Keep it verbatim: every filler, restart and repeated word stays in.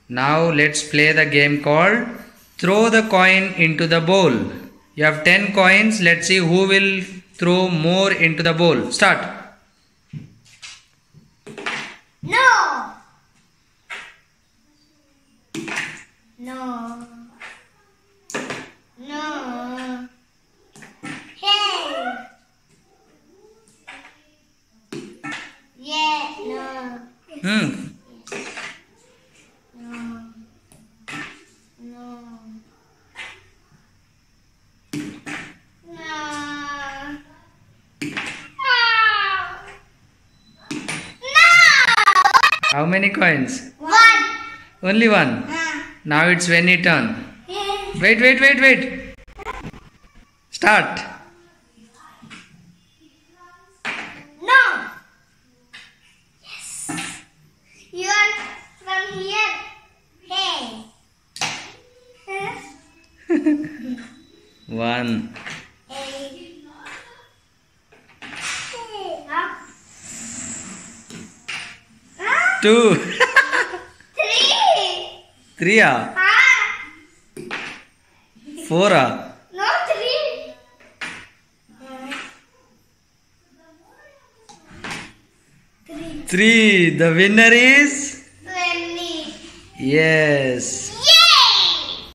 Now let's play the game called throw the coin into the bowl. You have ten coins. Let's see who will throw more into the bowl. Start. No. No. No. Hey. Yeah. No. Hmm. No. No. No. How many coins? One. Only one. Uh, Now it's Venny turn. yeah. Wait, wait, wait, wait. Start. No. Yes. You are from here. Hey. Huh? One. Hey. Huh? Huh? Two. Three. Three. Ah. Huh? Four. Ah. No, three. Three. Three. The winner is. Twenty. Yes.